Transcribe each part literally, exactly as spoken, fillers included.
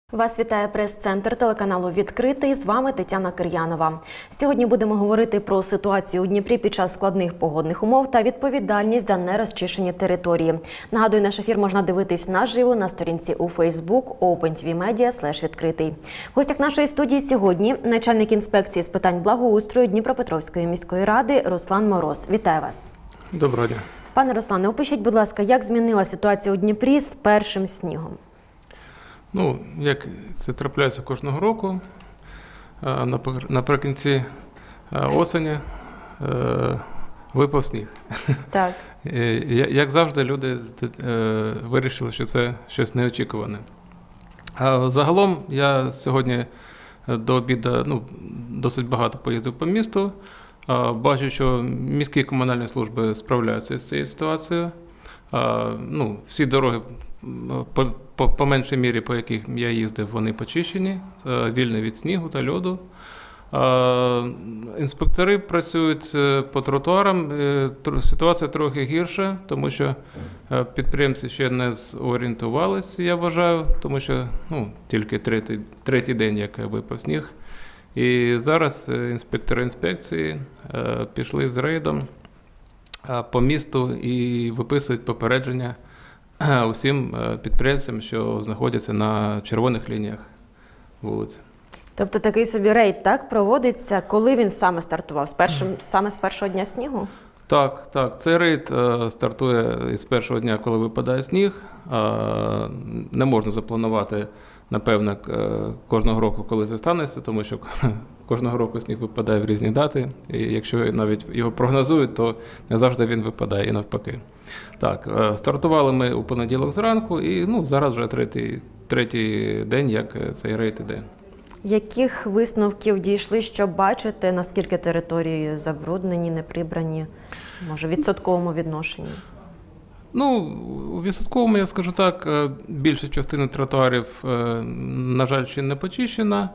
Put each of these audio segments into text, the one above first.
Вас вітає прес-центр телеканалу «Відкритий». З вами Тетяна Кир'янова. Сьогодні будемо говорити про ситуацію у Дніпрі під час складних погодних умов та відповідальність за нерозчищені території. Нагадую, наш ефір можна дивитись наживо на сторінці у Facebook OpenTVMedia слеш відкритий. В гостях нашої студії сьогодні начальник інспекції з питань благоустрою Дніпропетровської міської ради Руслан Мороз. Вітаю вас. Доброго дня. Пане Руслане, опишіть, будь ласка, як змінила ситуація у Дніпрі з першим снігом? Ну, як це трапляється кожного року, наприкінці осені випав сніг. Так. Як завжди, люди вирішили, що це щось неочікуване. А загалом я сьогодні до обіду ну, досить багато поїздив по місту. Бачу, що міські комунальні служби справляються з цією ситуацією. Ну, всі дороги, по, по, по меншій мірі, по яких я їздив, вони почищені, вільні від снігу та льоду. Інспектори працюють по тротуарам. Ситуація трохи гірша, тому що підприємці ще не зорієнтувалися, я вважаю, тому що ну, тільки третій, третій день, як випав сніг. І зараз інспектори інспекції пішли з рейдом по місту і виписують попередження усім підприємцям, що знаходяться на червоних лініях вулиць. Тобто такий собі рейд, так, проводиться, коли він саме стартував? З першим, саме з першого дня снігу? Так, так. Цей рейд стартує із першого дня, коли випадає сніг. Не можна запланувати, напевно, кожного року, коли це станеться, тому що кожного року сніг випадає в різні дати, і якщо навіть його прогнозують, то не завжди він випадає і навпаки. Так, стартували ми у понеділок зранку, і ну, зараз вже третій, третій день, як цей рейд іде. Яких висновків дійшли, що бачите, наскільки території забруднені, неприбрані, може, в відсотковому відношенні? Ну, у відсотковому, я скажу так, більша частина тротуарів, на жаль, ще не почищена.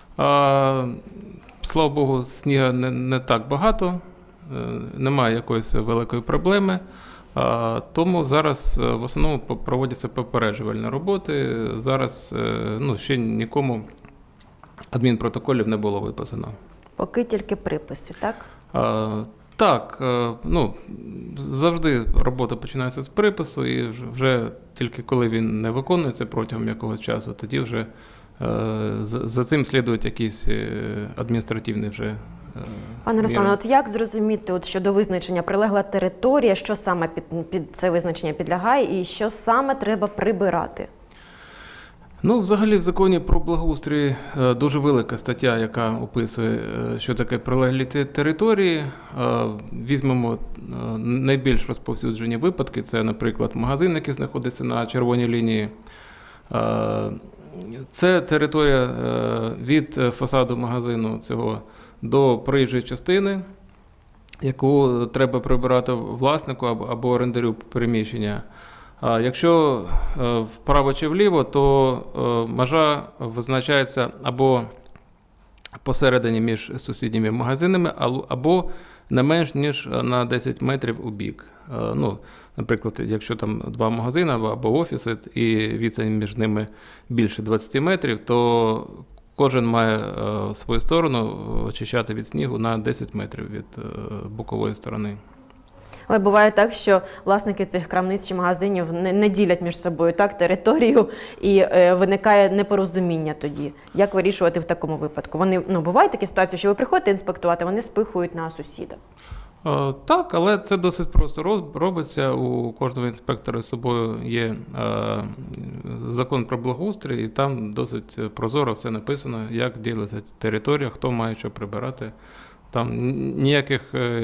Слава Богу, снігу не, не так багато, немає якоїсь великої проблеми. Тому зараз в основному проводяться попереджувальні роботи. Зараз ну, ще нікому адмінпротоколів не було виписано. Поки тільки приписи, так? А, так, ну, завжди робота починається з припису, і вже тільки коли він не виконується протягом якогось часу, тоді вже за цим слідують якісь адміністративні вже. Пане Руслане, от як зрозуміти, от щодо визначення прилегла територія, що саме під, під це визначення підлягає і що саме треба прибирати? Ну, взагалі в законі про благоустрій дуже велика стаття, яка описує, що таке прилеглі території. Візьмемо найбільш розповсюджені випадки, це, наприклад, магазин, який знаходиться на червоній лінії. Це територія від фасаду магазину цього до проїжджої частини, яку треба прибирати власнику або орендарю приміщення. Якщо вправо чи вліво, то межа визначається або посередині між сусідніми магазинами, або не менш ніж на десять метрів у бік. Ну, наприклад, якщо там два магазини або офіси і відстань між ними більше двадцяти метрів, то кожен має свою сторону очищати від снігу на десять метрів від бокової сторони. Але буває так, що власники цих крамниць чи магазинів не, не ділять між собою так територію і е, виникає непорозуміння тоді. Як вирішувати в такому випадку? Вони, ну, бувають такі ситуації, що ви приходите інспектувати, вони спихують на сусіда? Е, так, але це досить просто робиться. У кожного інспектора з собою є е, закон про благоустрій, і там досить прозоро все написано, як ділиться територія, хто має що прибирати. Там ніяких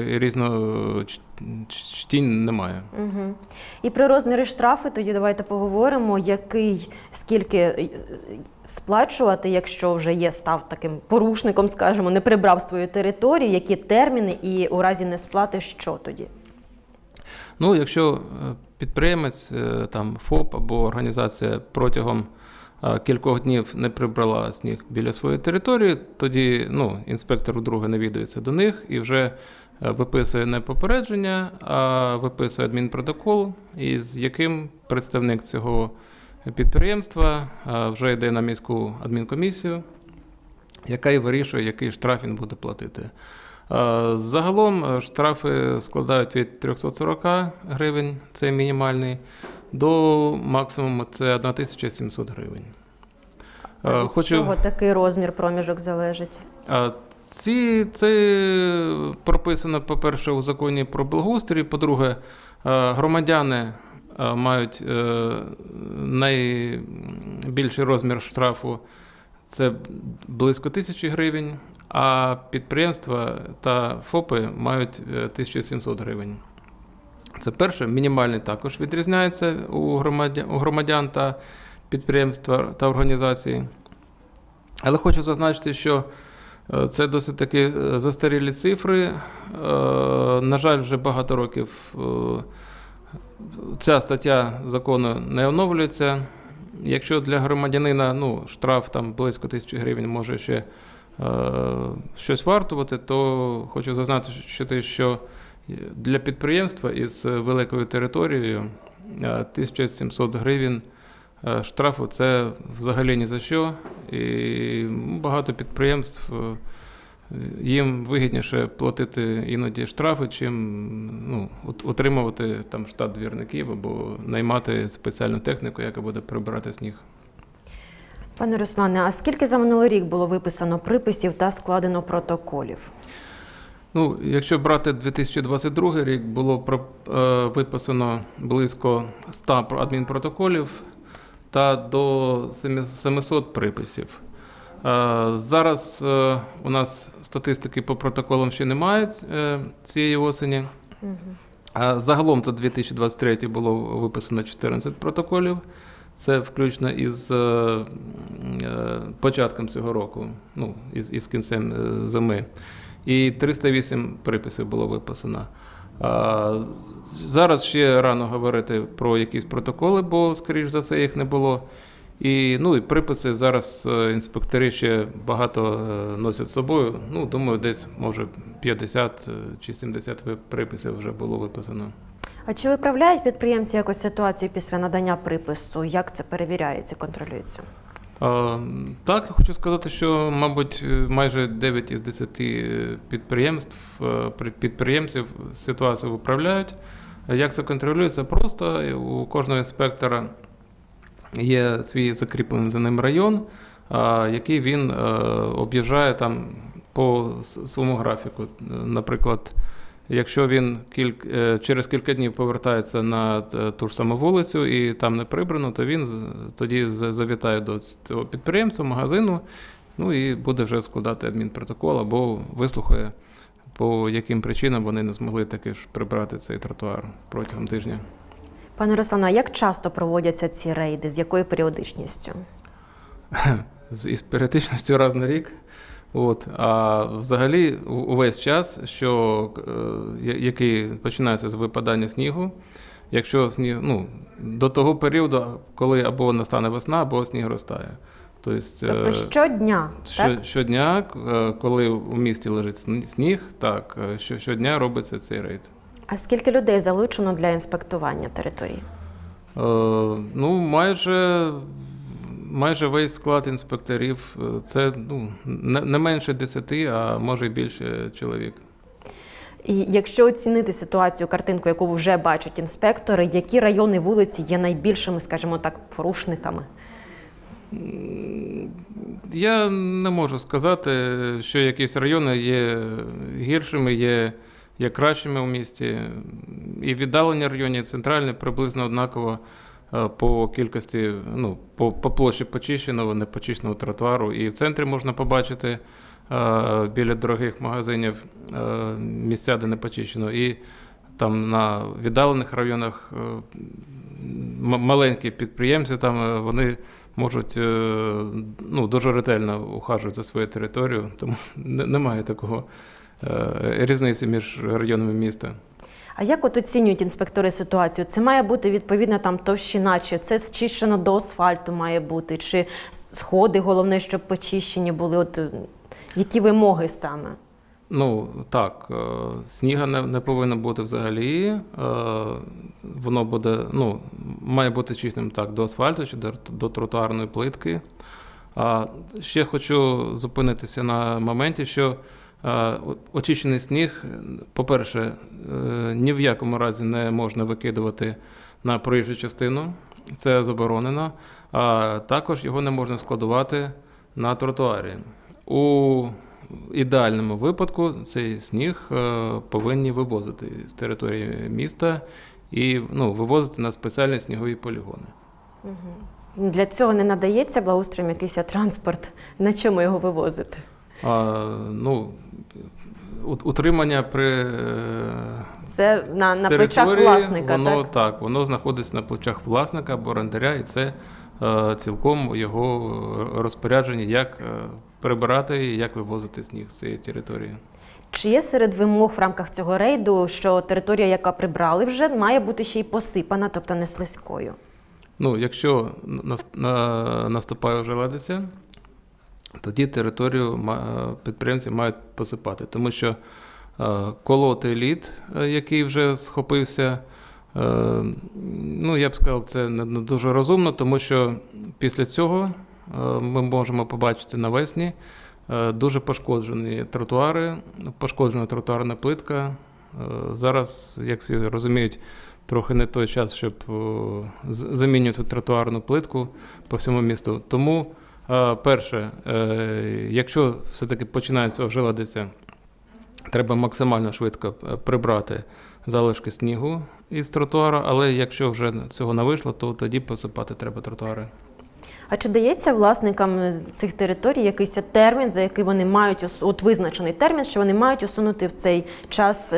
різночтінь немає. Угу. І про розміри штрафи тоді давайте поговоримо, який, скільки сплачувати, якщо вже є, став таким порушником, скажімо, не прибрав свою територію, які терміни і у разі несплати що тоді? Ну, якщо підприємець, там ФОП або організація протягом кількох днів не прибрала сніг біля своєї території, тоді ну, інспектор вдруге навідується до них і вже виписує не попередження, а виписує адмінпротокол, із яким представник цього підприємства вже йде на міську адмінкомісію, яка і вирішує, який штраф він буде платити. Загалом штрафи складають від трьохсот сорока гривень, це мінімальний, до максимуму це тисяча сімсот гривень. А від Хочу... чого такий розмір, проміжок залежить? Ці, це прописано, по-перше, у законі про благоустрій, по-друге, громадяни мають найбільший розмір штрафу, це близько тисячі гривень, а підприємства та ФОПи мають тисячу сімсот гривень. Це перше. Мінімальний також відрізняється у громадян, у громадян та підприємства та організації. Але хочу зазначити, що це досить таки застарілі цифри. На жаль, вже багато років ця стаття закону не оновлюється. Якщо для громадянина ну, штраф там, близько тисячі гривень може ще е, щось вартувати, то хочу зазначити, що для підприємства із великою територією тисяча сімсот гривень штрафу – це взагалі ні за що. І багато підприємств, їм вигідніше платити іноді штрафи, чим ну, утримувати там штат двірників або наймати спеціальну техніку, яка буде прибирати сніг. Пане Руслане, а скільки за минулий рік було виписано приписів та складено протоколів? Ну, якщо брати дві тисячі двадцять другий рік, було е, виписано близько ста адмінпротоколів та до семисот приписів. Зараз у нас статистики по протоколам ще немає цієї осені. Угу. Загалом за дві тисячі двадцять третій було виписано чотирнадцять протоколів. Це включно із початком цього року, ну, із, із кінцем зими. І триста вісім приписів було виписано. Зараз ще рано говорити про якісь протоколи, бо, скоріш за все, їх не було. І, ну, і приписи зараз інспектори ще багато носять з собою. Ну, думаю, десь, може, п'ятдесят чи сімдесят приписів вже було виписано. А чи виправляють підприємці якось ситуацію після надання припису? Як це перевіряється, контролюється? А, так, я хочу сказати, що, мабуть, майже дев'ять із десяти підприємств, підприємців ситуацію виправляють. Як це контролюється? Просто у кожного інспектора є свій закріплений за ним район, який він об'їжджає там по своєму графіку. Наприклад, якщо він кіль... через кілька днів повертається на ту ж саму вулицю і там не прибрано, то він тоді завітає до цього підприємства, магазину, ну і буде вже складати адмінпротокол або вислухає, по яким причинам вони не змогли таки ж прибрати цей тротуар протягом тижня. Пане Руслане, а як часто проводяться ці рейди? З якою періодичністю? З періодичністю раз на рік. От. А взагалі увесь час, що, який починається з випадання снігу, якщо сніг, ну, до того періоду, коли або настане весна, або сніг розтає. Тобто, тобто щодня, що, так? Щодня, коли у місті лежить сніг, так, щодня робиться цей рейд. А скільки людей залучено для інспектування території? Е, ну, майже, майже весь склад інспекторів. Це ну, не, не менше десяти, а може і більше чоловік. І якщо оцінити ситуацію, картинку, яку вже бачать інспектори, які райони вулиці є найбільшими, скажімо так, порушниками? Я не можу сказати, що якісь райони є гіршими, є є кращими у місті. І віддалені райони, і центральні приблизно однаково по кількості, ну, по, по площі почищеного, непочищеного тротуару. І в центрі можна побачити біля дорогих магазинів місця, де не почищено. І там на віддалених районах маленькі підприємці, там вони можуть ну, дуже ретельно ухажувати за свою територію, тому немає такого різниці між районами міста. А як от оцінюють інспектори ситуацію? Це має бути відповідно там товщина, чи це зчищено до асфальту має бути, чи сходи, головне, щоб почищені були? От які вимоги саме? Ну, так, е, сніга не, не повинно бути взагалі. Е, Воно буде, ну, має бути чистим так до асфальту чи до, до тротуарної плитки. А ще хочу зупинитися на моменті, що е, очищений сніг, по-перше, е, ні в якому разі не можна викидувати на проїжджу частину, це заборонено, а також його не можна складувати на тротуарі. У ідеальному випадку цей сніг е, повинні вивозити з території міста і ну, вивозити на спеціальні снігові полігони. Угу. Для цього не надається благоустроєм якийсь транспорт? На чому його вивозити? А, ну, утримання при Це на, на плечах власника, воно, так? Так, воно знаходиться на плечах власника або орендаря, і це е, цілком його розпорядження, як е, прибирати і як вивозити сніг з цієї території. Чи є серед вимог в рамках цього рейду, що територія, яка прибрали вже, має бути ще й посипана, тобто не слизькою? Ну, якщо наступає ожеледиця, тоді територію підприємці мають посипати, тому що колоти лід, який вже схопився, ну, я б сказав, це не дуже розумно, тому що після цього ми можемо побачити навесні дуже пошкоджені тротуари, пошкоджена тротуарна плитка. Зараз, як всі розуміють, трохи не той час, щоб замінювати тротуарну плитку по всьому місту. Тому, перше, якщо все-таки починається ожеледиця, треба максимально швидко прибрати залишки снігу із тротуара, але якщо вже цього не вийшло, то тоді посипати треба тротуари. А чи дається власникам цих територій якийсь термін, за який вони мають, от визначений термін, що вони мають усунути в цей час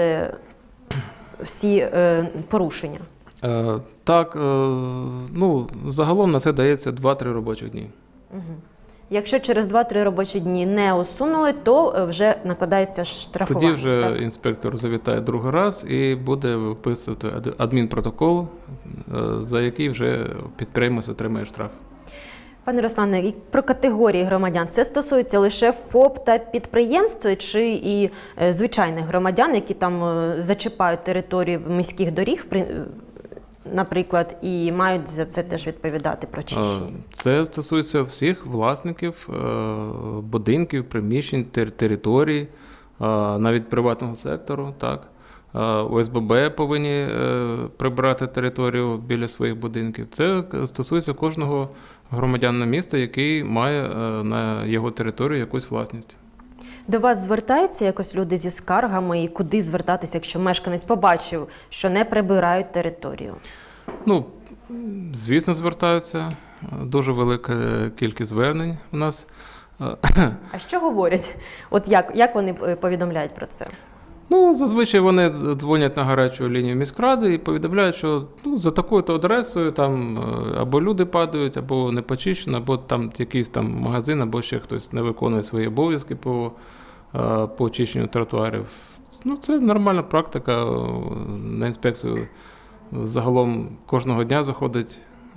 всі е, порушення? Е, так, е, ну, загалом на це дається два-три робочих дні. Угу. Якщо через два-три робочі дні не усунули, то вже накладається штрафування. Тоді вже так? інспектор завітає другий раз і буде виписувати адмінпротокол, за який вже підприємець отримає штраф. Пане Руслане, і про категорії громадян. Це стосується лише ФОП та підприємств, чи і е, звичайних громадян, які там е, зачіпають територію міських доріг, при, е, наприклад, і мають за це теж відповідати про чищення? Це стосується всіх власників е, будинків, приміщень, тер, територій, е, навіть приватного сектору, так. О С Б Б повинні е, прибирати територію біля своїх будинків. Це стосується кожного громадянина міста, який має е, на його території якусь власність. До вас звертаються якось люди зі скаргами і куди звертатися, якщо мешканець побачив, що не прибирають територію? Ну, звісно, звертаються. Дуже велика кількість звернень у нас. А що говорять? От як, як вони повідомляють про це? Ну, зазвичай вони дзвонять на гарячу лінію міськради і повідомляють, що ну, за такою-то адресою там або люди падають, або не почищено, або там якийсь там магазин, або ще хтось не виконує свої обов'язки по, по очищенню тротуарів. Ну, це нормальна практика. На інспекцію загалом кожного дня заходить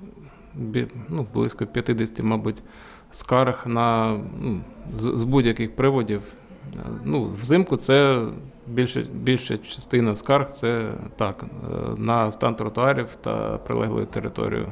ну, близько п'ятдесят, мабуть, скарг на, ну, з, з будь-яких приводів. Ну, взимку це більше, більша частина скарг, це так, на стан тротуарів та прилеглою територією.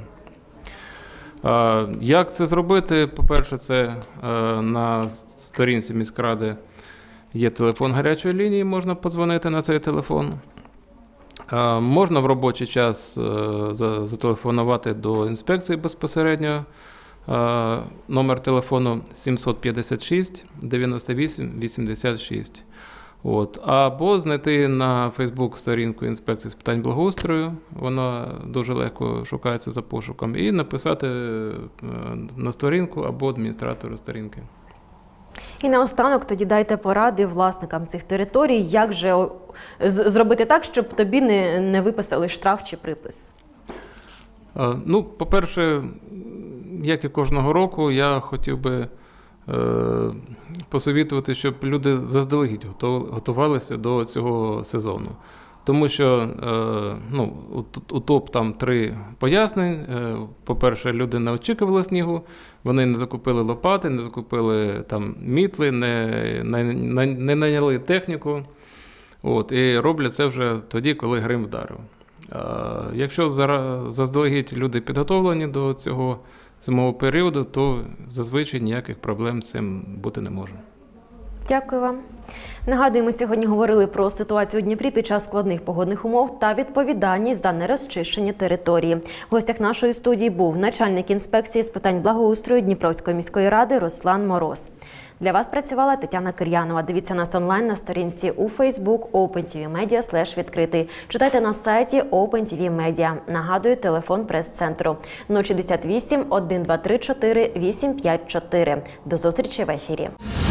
Як це зробити? По-перше, це на сторінці міськради є телефон гарячої лінії, можна подзвонити на цей телефон. Можна в робочий час зателефонувати до інспекції безпосередньо. Номер телефону сімсот п'ятдесят шість дев'яносто вісім вісімдесят шість. От. Або знайти на Фейсбук сторінку інспекції з питань благоустрою, вона дуже легко шукається за пошуком, і написати на сторінку або адміністратору сторінки. І наостанок тоді дайте поради власникам цих територій, як же зробити так, щоб тобі не, не виписали штраф чи припис? Ну, по-перше, як і кожного року, я хотів би е, посовітувати, щоб люди заздалегідь готувалися до цього сезону. Тому що е, ну, у топ там три пояснень. Е, по-перше, люди не очікували снігу, вони не закупили лопати, не закупили там мітли, не, не, не найняли техніку. От, і роблять це вже тоді, коли грим вдарив. Е, якщо заздалегідь люди підготовлені до цього зимового періоду, то зазвичай ніяких проблем з цим бути не може. Дякую вам. Нагадую, ми сьогодні говорили про ситуацію у Дніпрі під час складних погодних умов та відповідальність за нерозчищення території. В гостях нашої студії був начальник інспекції з питань благоустрою Дніпровської міської ради Руслан Мороз. Для вас працювала Тетяна Кир'янова. Дивіться нас онлайн на сторінці у Facebook OpenTVMedia слеш відкритий. Читайте на сайті OpenTVMedia. Нагадую, телефон прес-центру нуль шістдесят вісім, один два три чотири, вісім п'ять чотири. До зустрічі в ефірі.